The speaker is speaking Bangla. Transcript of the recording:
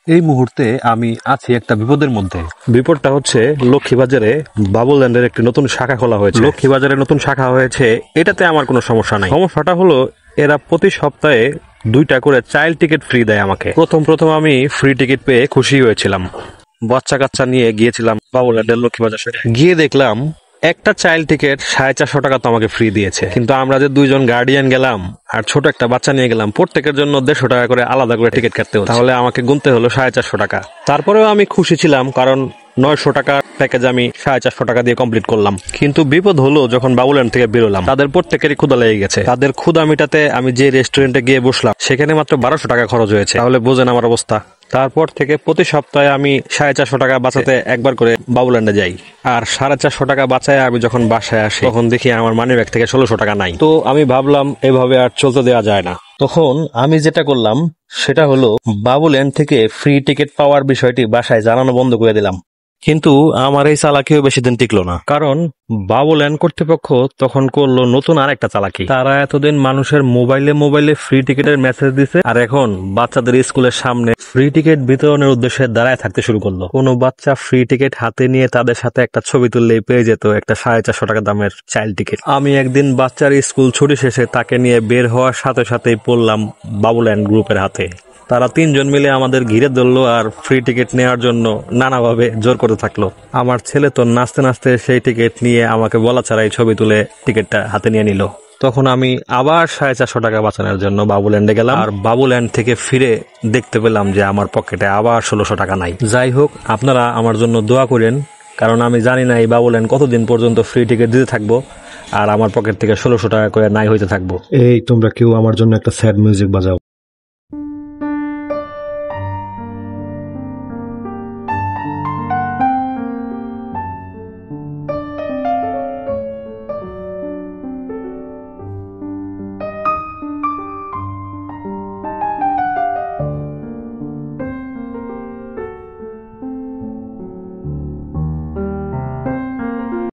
এই মুহূর্তে আমি আছি একটা বিপদের মধ্যে। বিপদটা হচ্ছে লক্ষ্মীবাজারে বাবুল্যান্ডের একটি নতুন শাখা খোলা হয়েছে। লক্ষ্মীবাজারে নতুন শাখা হয়েছে, এটাতে আমার কোনো সমস্যা নাই। সমস্যাটা হলো এরা প্রতি সপ্তাহে 2টা করে চাইল্ড টিকিট ফ্রি দেয় আমাকে। প্রথম আমি ফ্রি টিকিট পেয়ে খুশি হয়েছিলাম। বাচ্চা কাচ্চা নিয়ে গিয়েছিলাম বাবুল্যান্ডের লক্ষ্মীবাজার। গিয়ে দেখলাম একটা চাইল্ড টিকিট 450 টাকা তো আমাকে ফ্রি দিয়েছে, কিন্তু আমরা যে 2জন গার্ডিয়ান গেলাম আর ছোট একটা বাচ্চা নিয়ে গেলাম, প্রত্যেকের জন্য 150 টাকা করে আলাদা করে টিকিট কাটতে হতো। তাহলে আমাকে গুনতে হলো 450 টাকা। তারপরেও আমি খুশি ছিলাম, কারণ 900 টাকার প্যাকেজ আমি 450 টাকা দিয়ে কমপ্লিট করলাম। কিন্তু বিপদ হলো যখন বাবুল্যান্ড থেকে বেরোলাম, তাদের প্রত্যেকেরই ক্ষুধা লেগে গেছে। তাদের ক্ষুধা মিটাতে আমি যে রেস্টুরেন্টে গিয়ে বসলাম সেখানে মাত্র 1200 টাকা খরচ হয়েছে। তাহলে বোঝেন আমার অবস্থা। তারপর থেকে প্রতি সপ্তাহে আমি 450 টাকা বাঁচাতে একবার করে বাবুল্যান্ডে যাই। আর 450 টাকা বাঁচায় আমি যখন বাসায় আসি তখন দেখি আমার মানি ব্যাগ থেকে 1600 টাকা নাই। তো আমি ভাবলাম এভাবে আর চলতে দেওয়া যায় না। তখন আমি যেটা করলাম সেটা হলো বাবুল্যান্ড থেকে ফ্রি টিকিট পাওয়ার বিষয়টি বাসায় জানানো বন্ধ করে দিলাম। কিন্তু আমার এই চালাকিও বেশি দিন টিকলো না, কারণ বাবুল্যান্ড কর্তৃপক্ষ তখন করলো নতুন আরেকটা চালাকি। তারা এতদিন মানুষের মোবাইলে ফ্রি টিকিটের মেসেজ দিছে, আর এখন বাচ্চাদের স্কুলের সামনে ফ্রি টিকিট বিতরণের উদ্দেশ্যে দাঁড়ায় থাকতে শুরু করলো। কোনো বাচ্চা ফ্রি টিকিট হাতে নিয়ে তাদের সাথে একটা ছবি তুললেই পেয়ে যেত একটা 450 টাকা দামের চাইল্ড টিকিট। আমি একদিন বাচ্চার স্কুল ছুটি শেষে তাকে নিয়ে বের হওয়ার সাথে সাথেই পড়লাম বাবুল্যান্ড গ্রুপের হাতে। তারা 3জন মিলে আমাদের ঘিরে ধরলো আর ফ্রি টিকিট নেওয়ার জন্য নানাভাবে জোর করতে থাকলো। আমার ছেলে তো নাচতে নাচতে সেই টিকিট নিয়ে আমাকে বলা ছাড়াই ছবি তুলে টিকিটটা হাতে নিয়ে নিল। তখন আমি আবার 450 টাকা বাঁচানোর জন্য বাবুল্যান্ডে গেলাম, আর বাবুল্যান্ড থেকে ফিরে দেখতে পেলাম যে আমার পকেটে আবার 1600 টাকা নাই। যাই হোক, আপনারা আমার জন্য দোয়া করেন, কারণ আমি জানি না এই বাবুল্যান্ড কতদিন পর্যন্ত ফ্রি টিকিট দিতে থাকবো আর আমার পকেট থেকে 1600 টাকা করে নাই হইতে থাকবো। এই তোমরা কেউ আমার জন্য একটা স্যাড মিউজিক বাজাও।